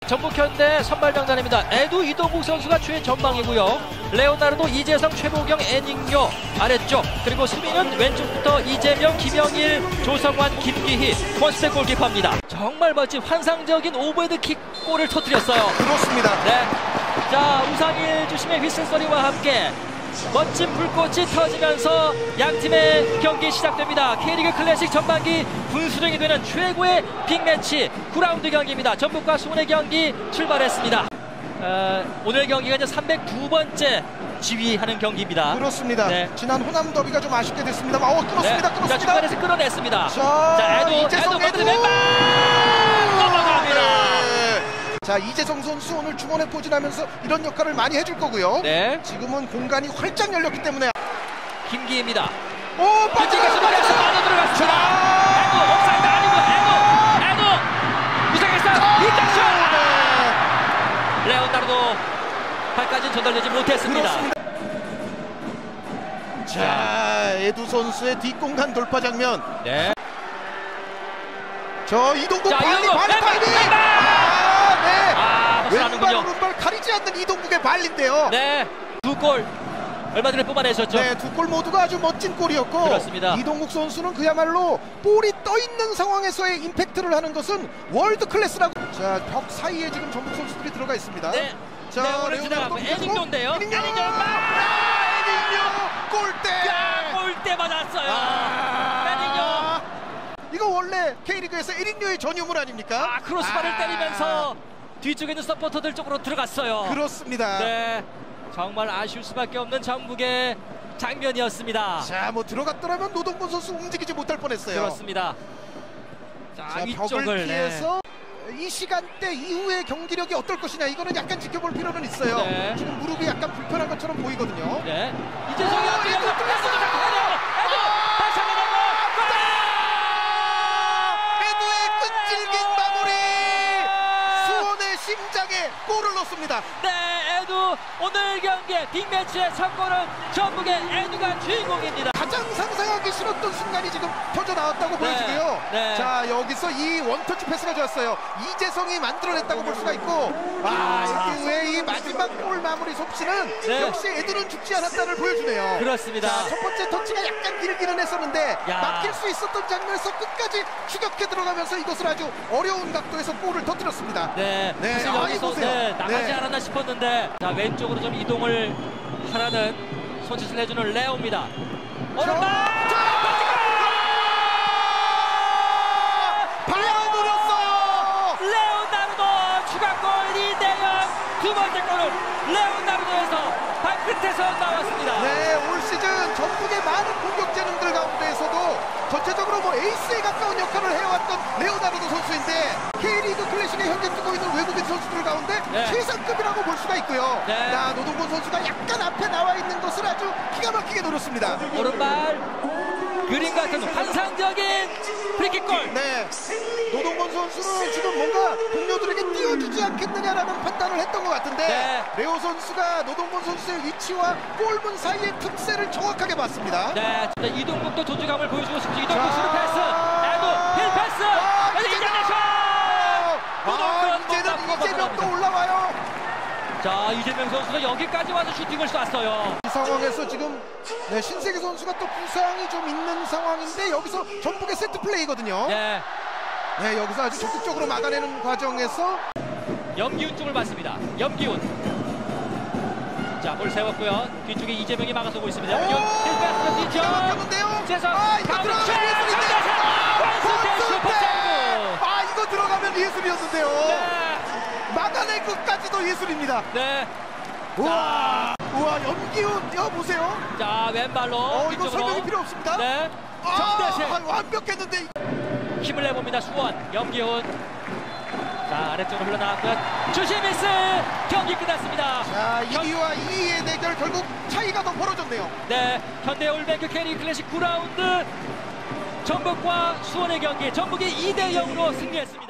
전북현대 선발 명단입니다. 에두 이동국 선수가 최전방이고요. 레오나르도, 이재성, 최보경, 애닝요 아래쪽, 그리고 수비는 왼쪽부터 이재명, 김영일, 조성환, 김기희, 원스텝 골키퍼입니다. 정말 멋진 환상적인 오버헤드킥 골을 터뜨렸어요. 그렇습니다. 네. 자, 우상일 주심의 휘슬소리와 함께 멋진 불꽃이 터지면서 양팀의 경기 시작됩니다. K리그 클래식 전반기 분수령이 되는 최고의 빅매치 9라운드 경기입니다. 전북과 수원의 경기 출발했습니다. 오늘 경기가 이제 302번째 지휘하는 경기입니다. 그렇습니다. 네. 지난 호남 더비가 좀 아쉽게 됐습니다. 끊었습니다. 네. 끊었습니다. 자, 중간에서 끌어냈습니다. 자, 에두 왼발 넘어갑니다. 네. 자, 이재성 선수 오늘 중원에 포진하면서 이런 역할을 많이 해줄 거고요. 네. 지금은 공간이 활짝 열렸기 때문에 김기희입니다. 오, 뒤쪽에서 빠져 들어갔습니다. 에두 옵사이드 아니고 에두 이상했어. 이장슛. 레오나르도 발까지 전달되지 못했습니다. 그렇습니다. 자, 에두 선수의 뒷공간 돌파 장면. 네. 저 이동국 자, 발리 이동국 타이밍. 네. 왼발 벗어나는군요. 오른발 가리지 않는 이동국의 발리인데요. 네. 두 골 얼마 전에 뽑아내셨죠. 네, 두 골 모두가 아주 멋진 골이었고, 그렇습니다. 이동국 선수는 그야말로 볼이 떠 있는 상황에서의 임팩트를 하는 것은 월드 클래스라고. 자, 벽 사이에 지금 전북 선수들이 들어가 있습니다. 네. 자, 네, 오늘 지나가고 애닝요인데요. 애닝요 골대. 골대 맞았어요. 애닝요. 이거 원래 K리그에서 에릭료의 전유물 아닙니까? 크로스바를 때리면서 뒤쪽에 있는 서포터들 쪽으로 들어갔어요. 그렇습니다. 네. 정말 아쉬울 수밖에 없는 전북의 장면이었습니다. 자, 뭐 들어갔더라면 노동건 선수 움직이지 못할 뻔했어요. 그렇습니다. 자, 벽을 위쪽을 피해서 이 시간대 이후의 경기력이 어떨 것이냐, 이거는 약간 지켜볼 필요는 있어요. 네. 지금 무릎이 약간 불편한 것처럼 보이거든요. 네. 이재성이 어떻게 이거 뚫렸어요. 다시 한번 에두의 끈질긴 마무리. 수원의 심장에 골을 넣습니다. 네, 에두 오늘 경기의 빅매치의 첫 골은 전북의 에두가 주인공입니다. 가장 상상하기 싫었던 순간이 지금 터져 나왔다고 보여지고요. 네. 자, 여기서 이 원터치 패스가 좋았어요. 이재성이 만들어냈다고 볼 수가 있고, 에두의 이 마지막 골 마무리 솜씨는 네. 역시 에두는 죽지 않았다를 보여주네요. 그렇습니다. 자, 첫 번째 터치가 약간 길기는 했었는데 야. 막힐 수 있었던 장면에서 끝까지 추격해 들어가면서 이것을 아주 어려운 각도에서 골을 터뜨렸습니다. 네, 네, 사실 여기서 보세요. 나가지 네. 않았나 싶었는데, 자, 왼쪽으로 좀 이동을 하라는 손짓을 해주는 레오입니다. 오른발! 발을 노렸어요. 레오나르도 추가골 2대0. 두 번째 골은 레오나르도에서 발끝에서 나왔습니다. 네, 올 시즌 전북의 많은 공격 재능들 가운데에서도 전체적으로 뭐 에이스에 가까운 역할을 해왔던 레오나르도 선수인데, K리그 클래식에 현재 뛰고 있는 외국인 선수들 가운데 네. 최상급이라고 볼 수가 있고요. 네. 자, 노동건 선수가 약간 앞에 나와 있는 것을 아주 기가 막히게 노렸습니다. 오른발 그림 같은 환상적인 프리킥골. 네, 노동건 선수는 지금 뭔가 동료들에게 띄워주지 않겠느냐라는 판단을 했던 것 같은데, 네. 레오 선수가 노동건 선수의 위치와 골문 사이의 틈새를 정확하게 봤습니다. 네, 진짜 이동국도 조직감을 보여주고 싶죠. 이동국 자. 수루 패스, 에두 힐 패스, 이재명도 올라와요. 자, 이재명 선수가 여기까지 와서 슈팅을 쐈어요. 이 상황에서 지금 신세계 선수가 또 부상이 좀 있는 상황인데, 여기서 전북의 세트 플레이거든요. 네, 여기서 아주 적극적으로 막아내는 과정에서 염기훈 쪽을 봤습니다. 염기훈. 자, 볼 세웠고요. 뒤쪽에 이재명이 막아서고 있습니다. 염기훈 힐 패스 뒤쪽. 기가 막혔는데요. 재성 이거 들어가면 예술인데. 이거 들어가면 예술이었는데요. 네. 막아낼 것까지도 예술입니다. 네. 우와, 염기훈, 보세요. 자, 왼발로 이거 뒤쪽으로. 설명이 필요 없습니다. 네. 정대세 완벽했는데. 힘을 내봅니다. 수원 염기훈. 자, 아래쪽으로 흘러나왔고요. 주심 미스. 경기 끝났습니다. 자, 1위와 2위의 대결, 결국 차이가 더 벌어졌네요. 네, 현대올뱅크 K리그 클래식 9라운드 전북과 수원의 경기, 전북이 2대0으로 승리했습니다.